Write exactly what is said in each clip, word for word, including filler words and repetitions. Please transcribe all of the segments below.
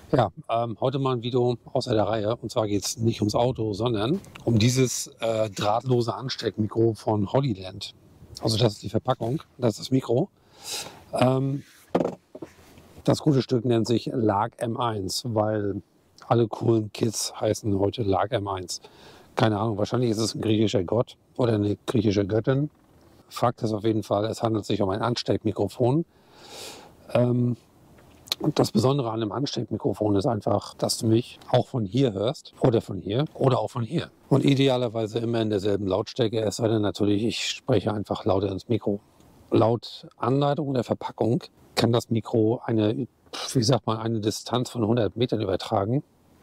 Ja, ähm, heute mal ein Video außer der Reihe. Und zwar geht es nicht ums Auto, sondern um dieses äh, drahtlose Ansteckmikro von Hollyland. Also das ist die Verpackung, das ist das Mikro. Ähm, das gute Stück nennt sich L A G M eins, weil alle coolen Kids heißen heute L A G M eins. Keine Ahnung, wahrscheinlich ist es ein griechischer Gott oder eine griechische Göttin. Fakt ist auf jeden Fall, es handelt sich um ein Ansteckmikrofon. Ähm, Und das Besondere an einem Ansteckmikrofon ist einfach, dass du mich auch von hier hörst oder von hier oder auch von hier. Und idealerweise immer in derselben Lautstärke, es sei denn natürlich, ich spreche einfach lauter ins Mikro. Laut Anleitung der Verpackung kann das Mikro eine, wie sagt man, eine Distanz von hundert Metern übertragen.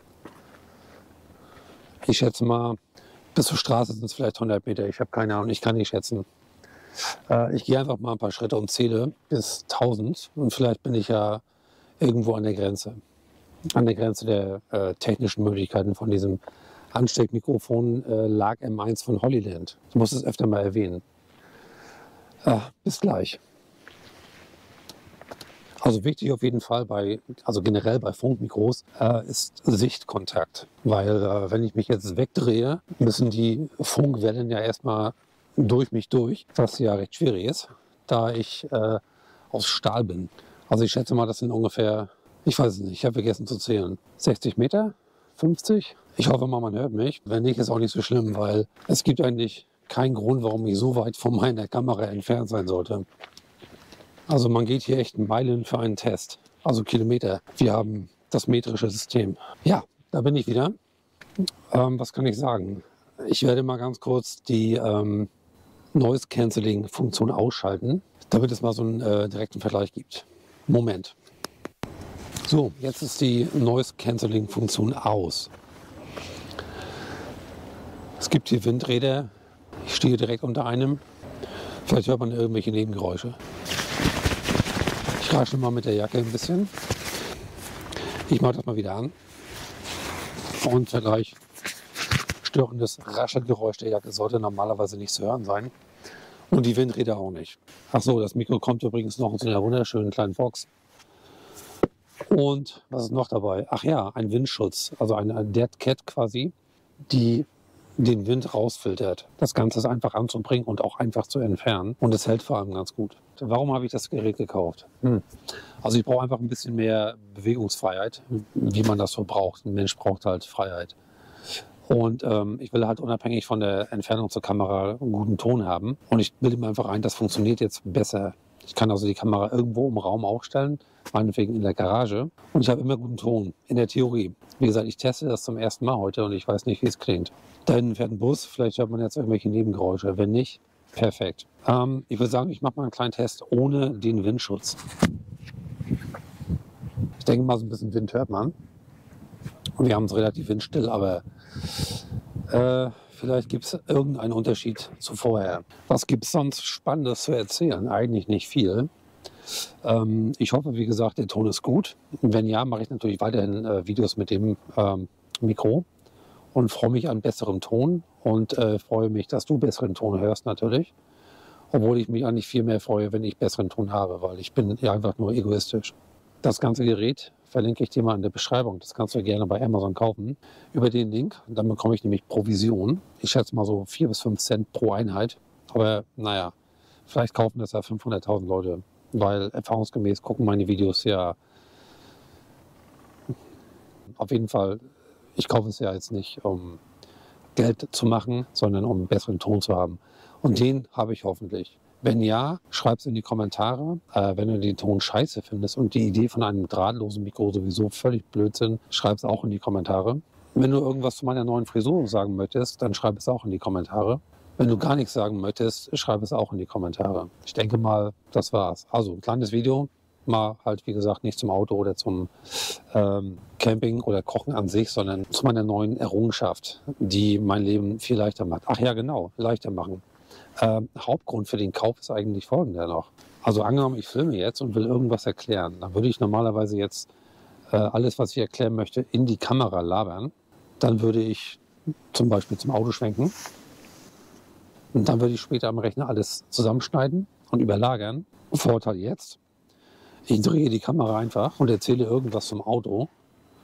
Ich schätze mal, bis zur Straße sind es vielleicht hundert Meter. Ich habe keine Ahnung, ich kann nicht schätzen. Äh, ich gehe einfach mal ein paar Schritte und zähle bis tausend und vielleicht bin ich ja irgendwo an der Grenze, an der Grenze der äh, technischen Möglichkeiten von diesem Ansteckmikrofon äh, L A G M eins von Hollyland. Ich muss es öfter mal erwähnen. Äh, bis gleich. Also wichtig auf jeden Fall bei, also generell bei Funkmikros, äh, ist Sichtkontakt. Weil äh, wenn ich mich jetzt wegdrehe, müssen die Funkwellen ja erstmal durch mich durch, was ja recht schwierig ist, da ich äh, aus Stahl bin. Also ich schätze mal, das sind ungefähr, ich weiß es nicht, ich habe vergessen zu zählen, sechzig Meter, fünfzig? Ich hoffe mal, man hört mich. Wenn nicht, ist auch nicht so schlimm, weil es gibt eigentlich keinen Grund, warum ich so weit von meiner Kamera entfernt sein sollte. Also man geht hier echt Meilen für einen Test, also Kilometer. Wir haben das metrische System. Ja, da bin ich wieder. Ähm, was kann ich sagen? Ich werde mal ganz kurz die ähm, Noise Cancelling Funktion ausschalten, damit es mal so einen äh, direkten Vergleich gibt. Moment. So, jetzt ist die Noise Cancelling Funktion aus. Es gibt hier Windräder. Ich stehe direkt unter einem. Vielleicht hört man irgendwelche Nebengeräusche. Ich raschel mal mit der Jacke ein bisschen. Ich mache das mal wieder an. Und Vergleich. Störendes Raschelgeräusch der Jacke sollte normalerweise nicht zu hören sein. Und die Windräder auch nicht. Ach so, das Mikro kommt übrigens noch in so einer wunderschönen kleinen Box. Und was ist noch dabei? Ach ja, ein Windschutz, also eine Dead Cat quasi, die den Wind rausfiltert. Das Ganze ist einfach anzubringen und auch einfach zu entfernen. Und es hält vor allem ganz gut. Warum habe ich das Gerät gekauft? Hm. Also ich brauche einfach ein bisschen mehr Bewegungsfreiheit, wie man das so braucht. Ein Mensch braucht halt Freiheit. Und ähm, ich will halt unabhängig von der Entfernung zur Kamera einen guten Ton haben. Und ich bilde mir einfach ein, das funktioniert jetzt besser. Ich kann also die Kamera irgendwo im Raum aufstellen, meinetwegen in der Garage. Und ich habe immer guten Ton, in der Theorie. Wie gesagt, ich teste das zum ersten Mal heute und ich weiß nicht, wie es klingt. Da hinten fährt ein Bus, vielleicht hört man jetzt irgendwelche Nebengeräusche. Wenn nicht, perfekt. Ähm, ich würde sagen, ich mache mal einen kleinen Test ohne den Windschutz. Ich denke mal, so ein bisschen Wind hört man. Und wir haben es relativ windstill, aber äh, vielleicht gibt es irgendeinen Unterschied zu vorher. Was gibt es sonst Spannendes zu erzählen? Eigentlich nicht viel. Ähm, ich hoffe, wie gesagt, der Ton ist gut. Wenn ja, mache ich natürlich weiterhin äh, Videos mit dem ähm, Mikro und freue mich an besserem Ton und äh, freue mich, dass du besseren Ton hörst natürlich. Obwohl ich mich eigentlich viel mehr freue, wenn ich besseren Ton habe, weil ich bin ja einfach nur egoistisch. Das ganze Gerät verlinke ich dir mal in der Beschreibung. Das kannst du gerne bei Amazon kaufen. Über den Link. Dann bekomme ich nämlich Provision. Ich schätze mal so vier bis fünf Cent pro Einheit. Aber naja, vielleicht kaufen das ja fünfhunderttausend Leute. Weil erfahrungsgemäß gucken meine Videos ja auf jeden Fall. Ich kaufe es ja jetzt nicht, um Geld zu machen, sondern um einen besseren Ton zu haben. Und den habe ich hoffentlich. Wenn ja, schreib es in die Kommentare. Äh, wenn du den Ton scheiße findest und die Idee von einem drahtlosen Mikro sowieso völlig Blödsinn, schreib es auch in die Kommentare. Wenn du irgendwas zu meiner neuen Frisur sagen möchtest, dann schreib es auch in die Kommentare. Wenn du gar nichts sagen möchtest, schreib es auch in die Kommentare. Ich denke mal, das war's. Also ein kleines Video, mal halt wie gesagt nicht zum Auto oder zum ähm, Camping oder Kochen an sich, sondern zu meiner neuen Errungenschaft, die mein Leben viel leichter macht. Ach ja, genau, leichter machen. Ähm, Hauptgrund für den Kauf ist eigentlich folgender noch. Also angenommen, ich filme jetzt und will irgendwas erklären, dann würde ich normalerweise jetzt äh, alles, was ich erklären möchte, in die Kamera labern. Dann würde ich zum Beispiel zum Auto schwenken und dann würde ich später am Rechner alles zusammenschneiden und überlagern. Vorteil jetzt, ich drehe die Kamera einfach und erzähle irgendwas zum Auto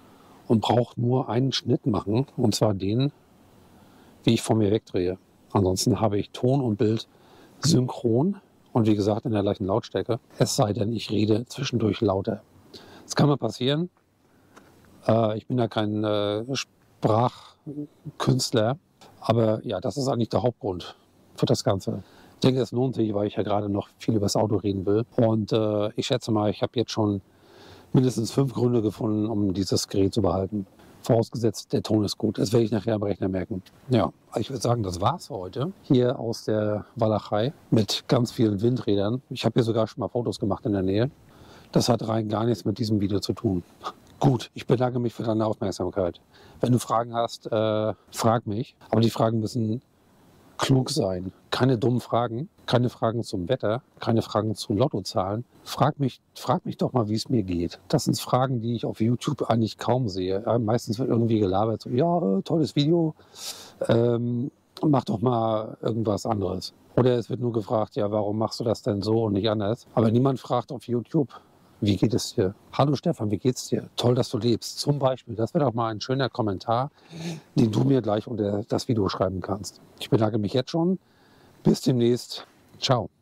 und brauche nur einen Schnitt machen, und zwar den, wie ich von mir wegdrehe. Ansonsten habe ich Ton und Bild synchron und wie gesagt in der gleichen Lautstärke, es sei denn, ich rede zwischendurch lauter. Das kann mal passieren. Äh, ich bin da kein äh, Sprachkünstler, aber ja, das ist eigentlich der Hauptgrund für das Ganze. Ich denke, es lohnt sich, weil ich ja gerade noch viel über das Auto reden will. Und äh, ich schätze mal, ich habe jetzt schon mindestens fünf Gründe gefunden, um dieses Gerät zu behalten. Vorausgesetzt, der Ton ist gut. Das werde ich nachher am Rechner merken. Ja, ich würde sagen, das war's für heute. Hier aus der Walachei mit ganz vielen Windrädern. Ich habe hier sogar schon mal Fotos gemacht in der Nähe. Das hat rein gar nichts mit diesem Video zu tun. Gut, ich bedanke mich für deine Aufmerksamkeit. Wenn du Fragen hast, äh, frag mich. Aber die Fragen müssen klug sein. Keine dummen Fragen, keine Fragen zum Wetter, keine Fragen zu Lottozahlen. Frag mich, frag mich doch mal, wie es mir geht. Das sind Fragen, die ich auf YouTube eigentlich kaum sehe. Ja, meistens wird irgendwie gelabert, so, ja, tolles Video, ähm, mach doch mal irgendwas anderes. Oder es wird nur gefragt, ja, warum machst du das denn so und nicht anders? Aber niemand fragt auf YouTube, wie geht es dir? Hallo Stefan, wie geht's dir? Toll, dass du lebst. Zum Beispiel, das wäre doch mal ein schöner Kommentar, den du mir gleich unter das Video schreiben kannst. Ich bedanke mich jetzt schon. Bis demnächst. Ciao.